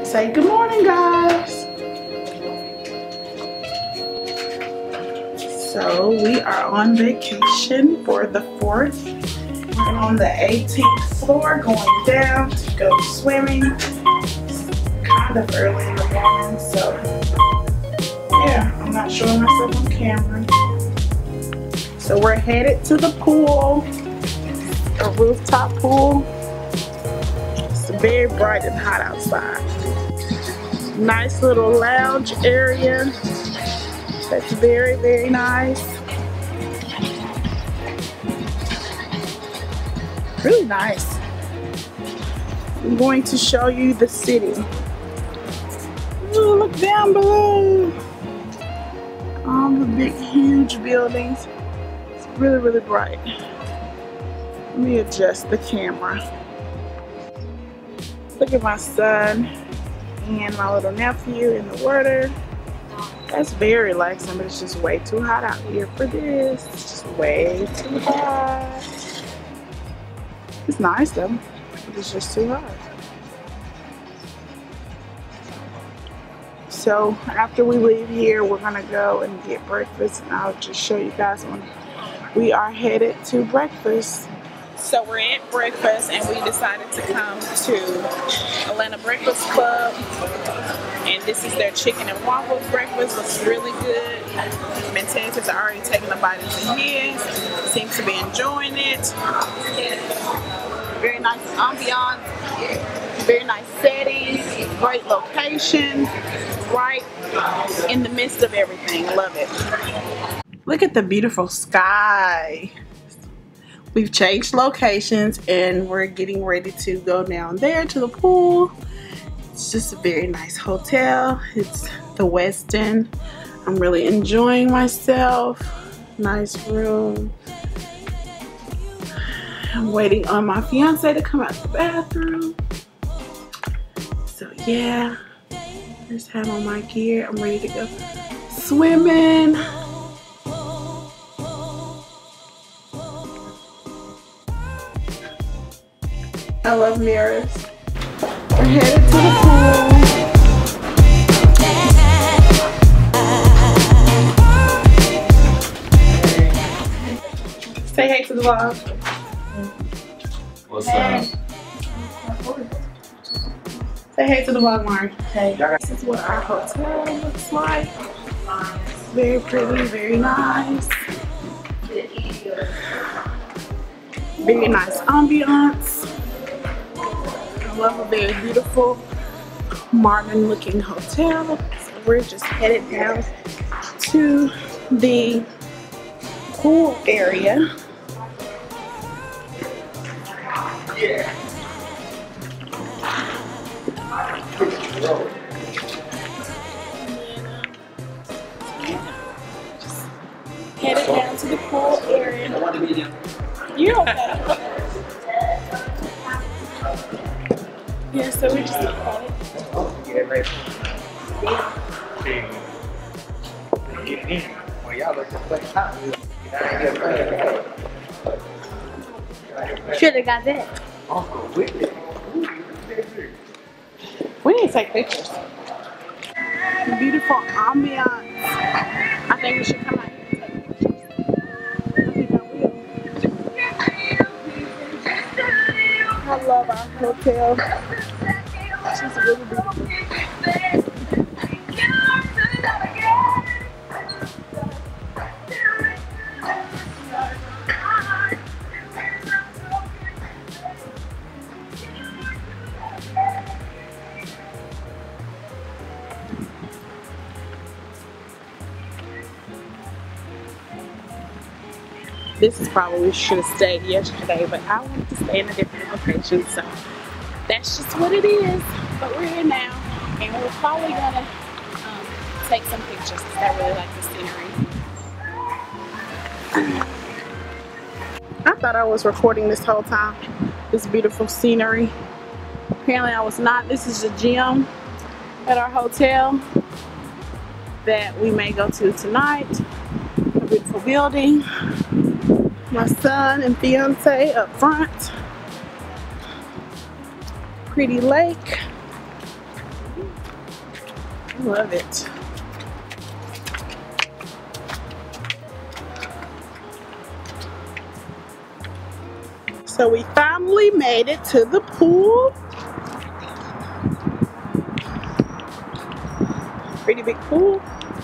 Say good morning, guys. So we are on vacation for the 4th. We're on the 18th floor going down to go swimming. It's kind of early in the morning, so yeah, I'm not showing myself on camera. So we're headed to the pool, a rooftop pool. It's very bright and hot outside. Nice little lounge area. That's very, very nice. Really nice. I'm going to show you the city. Ooh, look down below. All the big, huge buildings. It's really, really bright. Let me adjust the camera. Look at my son and my little nephew in the water. That's very relaxing, but it's just way too hot out here for this. It's just way too hot. It's nice though, but it's just too hot. So after we leave here, we're gonna go and get breakfast, and I'll just show you guys when we are headed to breakfast. So we're at breakfast, and we decided to come to Atlanta Breakfast Club, and this is their chicken and waffles breakfast. Looks really good. Mantez has already taken a bite into his. Seems to be enjoying it. Very nice ambiance, very nice setting, great location, right in the midst of everything. Love it. Look at the beautiful sky. We've changed locations and we're getting ready to go down there to the pool. It's just a very nice hotel. It's the Westin. I'm really enjoying myself. Nice room. I'm waiting on my fiance to come out the bathroom. So yeah, just have on my gear. I'm ready to go swimming. I love mirrors. We're headed to the pool. Say hey to the vlog. What's up? Say hey to the vlog, Mark. Hey. This is what our hotel looks like. Very pretty, very nice. Very nice ambiance. I love a very beautiful, modern looking hotel. So we're just headed down to the pool area. Yeah. Just headed down to the pool area. You're okay. Yeah, so we just headed. Should have got that. We need to take pictures. Beautiful ambiance. I think we should come out here and take pictures. I think I will. I love our hotel. It's just really beautiful. This is probably we should have stayed yesterday, but I wanted to stay in a different location, so that's just what it is. But we're here now, and we're probably gonna take some pictures because I really like the scenery. I thought I was recording this whole time, this beautiful scenery. Apparently I was not. This is the gym at our hotel that we may go to tonight. A beautiful building. My son and fiance up front. Pretty lake. Love it. So we finally made it to the pool. Pretty big pool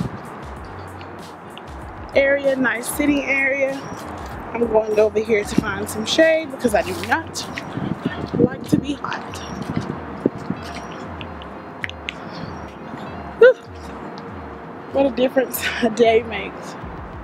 area, nice sitting area. I'm going over here to find some shade because I do not like to be hot. Whew. What a difference a day makes.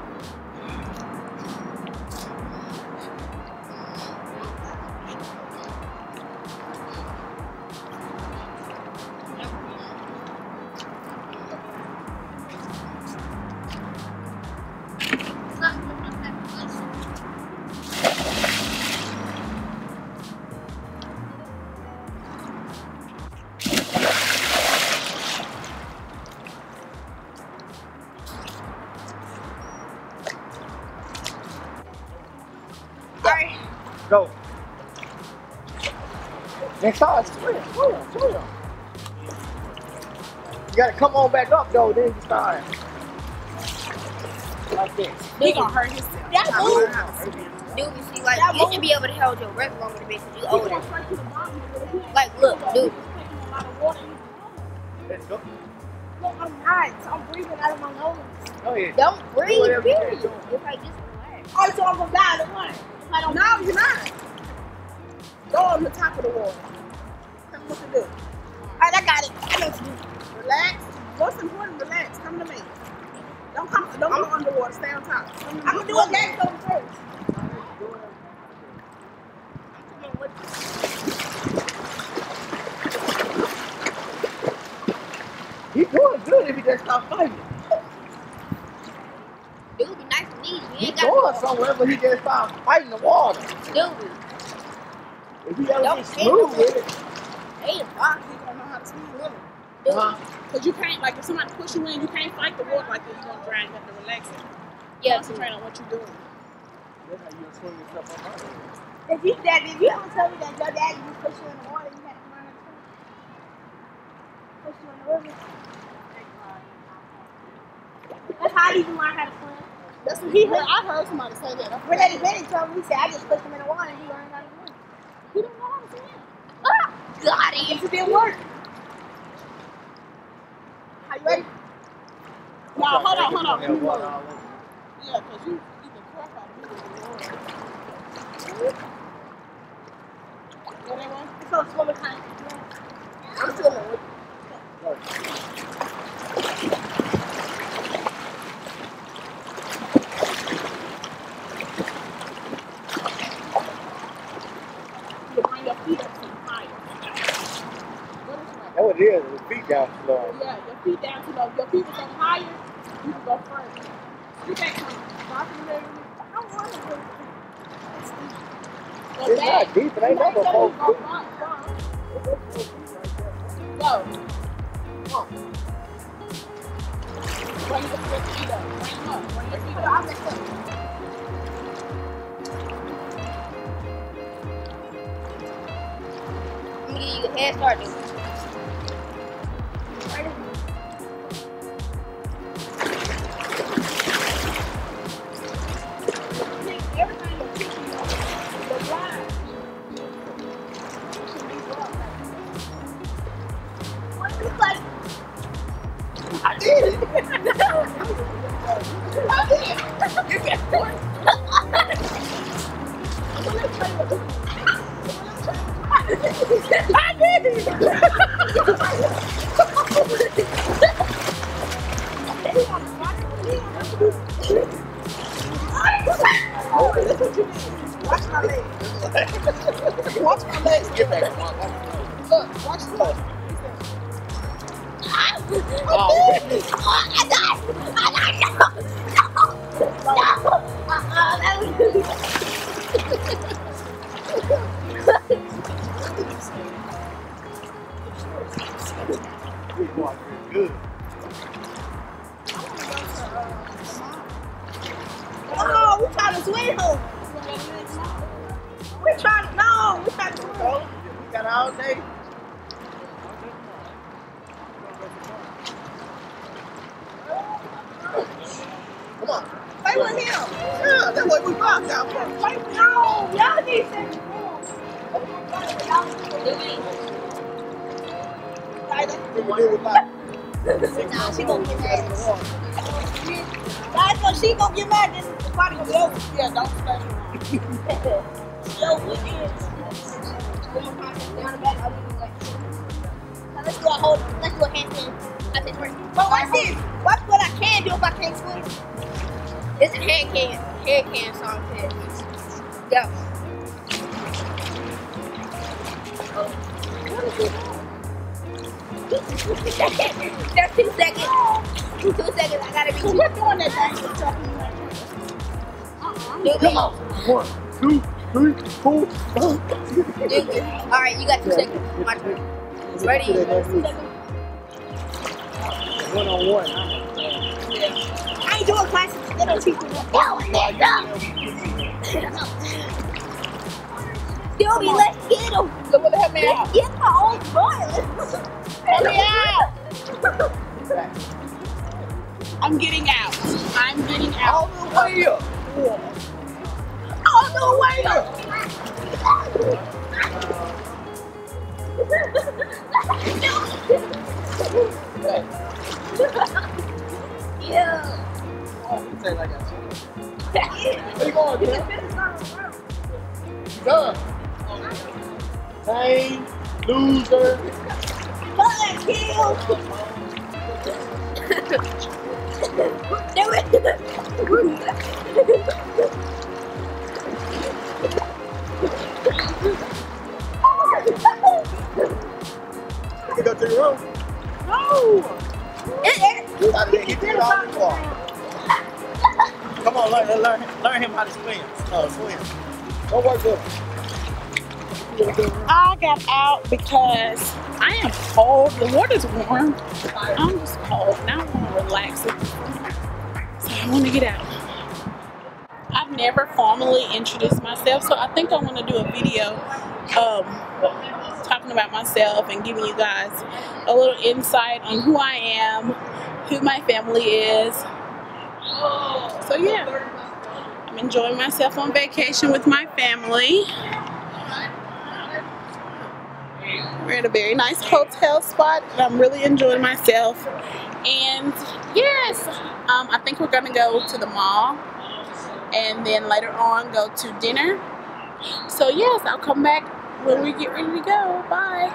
Go. Then start swim. Swim. You gotta come on back up though, then you start. Like this. He gonna hurt himself. That move. Dude, you see, like, you should be able to hold your breath longer than me because you older. Like, look, dude. Let's go. No, I'm not. So I'm breathing out of my nose. Go ahead. Don't breathe, Whatever you period. do. It's like, just relax. Oh, so I'm gonna die the one. If I don't. No, you're not. Go on the top of the wall. Tell me what to do. Alright, I got it. I know what to do. Relax. What's important? Relax. Come to me. Don't go underwater. Stay on top. Come to me. I'm gonna do it next over first. He's doing good if he just stop fighting. Dude, be nice and easy. You He's ain't going got somewhere, but he just stop fighting the water. Dude, If he ever Don't gets smooth with it. hey, fuck. You don't know how to swim. Dude, Because you can't, like, if somebody push you in, you can't fight the water like that. You're going to drown. You have to relax it. yeah, Concentrate on what you're doing. That's how you swing yourself up out of there. If you ever tell me that your dad used to push you in the water, you had to learn how to swim. Push you in the river. That's how I even learn how to swim. That's what he heard. I heard somebody say that. Renee Benny told me, he said, I just pushed him in the water and he learned how to swim. He don't know how to swim. got If it. it didn't work. Are you ready? No, hold on. Yeah, You water move. all over. Yeah, because you can crap out of me. Go that way? It's so swimming kind. I'm swimming with You bring your feet up to the fire. What is That's what it is. The feet down slow. Yeah, your feet down to low. Your feet is up higher. You can go further. You can't come rocking there. I don't want to do it. Go It's back. not deep. It ain't You never go full. front. Go. Bring your feet up. Bring them up. Bring your feet up. I'll let you. I'm gonna give you a head start, dude. Everything will kick you off. The blind. What is it like? I did it. I did it. You got one. I did it. Oh, that's what you need. Watch my legs. Watch my legs. Get back. Come on. Look, watch the legs. He's going good. Oh, we're trying to swim. We're trying to swim. So, we got all day. with him. Yeah, that's what we rocked out for. No, y'all need to. Nah, she gonna get mad. Guys, so she gonna get mad, then the party gonna be over. Yeah, don't splash her. Yo, what is? Let's do a handstand. I said twerk. But what's this? What's what I can do if I can't swim? It's a hand can song. Go. That's 2 seconds. 2 seconds. I gotta be. We're doing that thing. Come on. 1, 2, 3, 4, 5. Alright, you got 2 seconds. My turn. Ready? 1-on-1. I ain't doing classes. They don't teach me that. Sylvie, let's get him. So what the hell, man? Let's get my old boy. Let me out. I'm getting out. I'm getting out. All the way up. All the way up. Yeah. Say like that. Where you going, man? Done. Same loser. Butt kill. Do it. You go to your room. No. You gotta get hit off the wall. Come on, learn him how to swim. Swim. Go work good. I got out because I am cold. The water's warm. I'm just cold and I want to relax it. So I want to get out. I've never formally introduced myself, so I think I want to do a video talking about myself and giving you guys a little insight on who I am, who my family is. So yeah, I'm enjoying myself on vacation with my family. We're at a very nice hotel spot and I'm really enjoying myself. And yes, I think we're gonna go to the mall and then later on go to dinner. So yes, I'll come back when we get ready to go. Bye.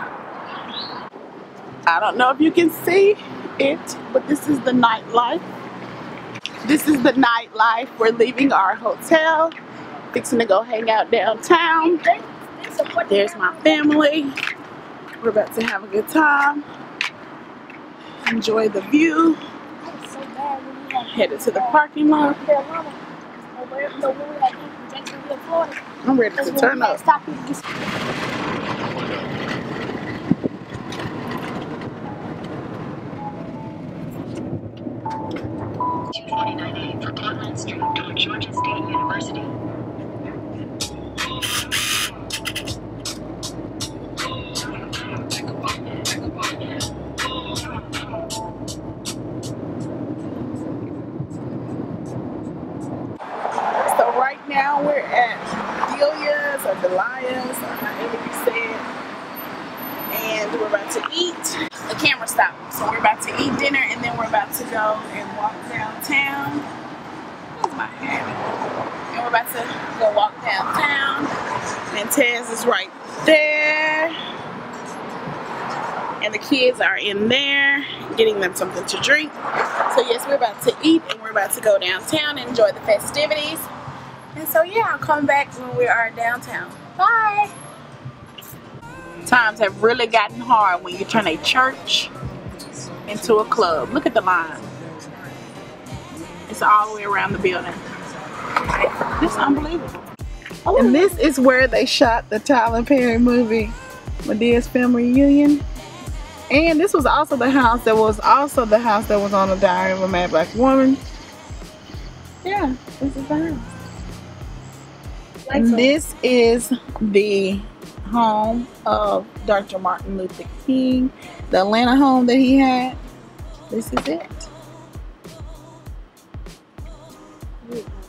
I don't know if you can see it, but this is the nightlife. This is the nightlife. We're leaving our hotel, fixing to go hang out downtown. There's my family. We're about to have a good time. Enjoy the view. Headed to the parking lot. I'm ready to turn up. 249A for Portland Street toward Georgia State University. So right now we're at Delia's or Delia's, or however you say it, and we're about to eat. The camera stopped, so we're about to eat dinner, and then we're about to go and walk downtown. Where's my hair? And we're about to go walk downtown, and Tez is right there, and the kids are in there getting them something to drink. So yes, we're about to eat and we're about to go downtown and enjoy the festivities. And so yeah, I'll come back when we are downtown. Bye. Times have really gotten hard when you turn a church into a club. Look at the line. It's all the way around the building. It's unbelievable. And this is where they shot the Tyler Perry movie, Madea's Family Reunion. And this was also the house that was on the Diary of a Mad Black Woman. Yeah, this is the house. And this is the home of Dr. Martin Luther King, the Atlanta home that he had. This is it. Mm-mm.